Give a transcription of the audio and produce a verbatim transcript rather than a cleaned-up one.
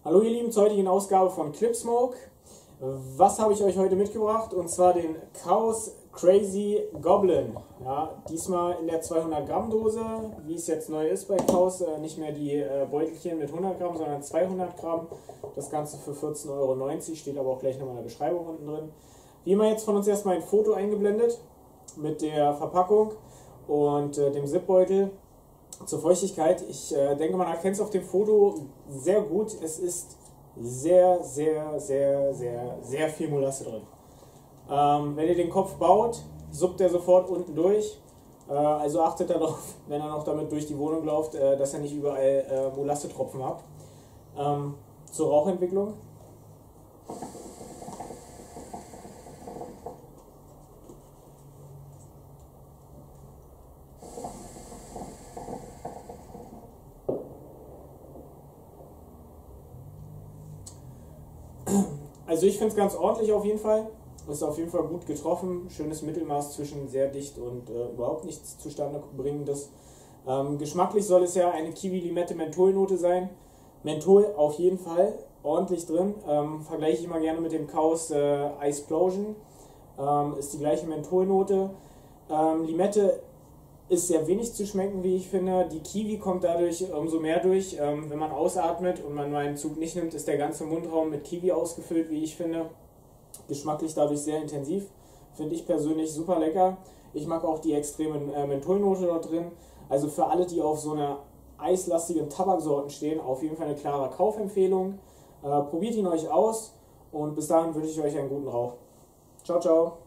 Hallo ihr Lieben, zur heutigen Ausgabe von Clipsmoke. Was habe ich euch heute mitgebracht? Und zwar den Chaos Crazy Goblin. Ja, diesmal in der zweihundert Gramm Dose, wie es jetzt neu ist bei Chaos. Äh, nicht mehr die äh, Beutelchen mit hundert Gramm, sondern zweihundert Gramm. Das Ganze für vierzehn Euro neunzig, steht aber auch gleich nochmal in der Beschreibung unten drin. Wie immer jetzt von uns erstmal ein Foto eingeblendet mit der Verpackung und äh, dem Zipbeutel. Zur Feuchtigkeit, ich äh, denke, man erkennt es auf dem Foto sehr gut. Es ist sehr, sehr, sehr, sehr, sehr viel Molasse drin. Ähm, wenn ihr den Kopf baut, suppt er sofort unten durch. Äh, also achtet darauf, wenn er noch damit durch die Wohnung läuft, äh, dass er nicht überall äh, Molassetropfen hat. Ähm, zur Rauchentwicklung. Also ich finde es ganz ordentlich auf jeden Fall. Ist auf jeden Fall gut getroffen. Schönes Mittelmaß zwischen sehr dicht und äh, überhaupt nichts zustande bringendes. Ähm, geschmacklich soll es ja eine Kiwi-Limette-Mentholnote sein. Menthol auf jeden Fall ordentlich drin. Ähm, vergleiche ich mal gerne mit dem Chaos äh, Iceplosion. Ähm, ist die gleiche Mentholnote. Ähm, Limette ist sehr wenig zu schmecken, wie ich finde. Die Kiwi kommt dadurch umso mehr durch. Ähm, wenn man ausatmet und man meinen Zug nicht nimmt, ist der ganze Mundraum mit Kiwi ausgefüllt, wie ich finde. Geschmacklich dadurch sehr intensiv. Finde ich persönlich super lecker. Ich mag auch die extreme äh, Mentholnote dort drin. Also für alle, die auf so eine eislastigen Tabaksorten stehen, auf jeden Fall eine klare Kaufempfehlung. Äh, probiert ihn euch aus und bis dahin wünsche ich euch einen guten Rauch. Ciao, ciao.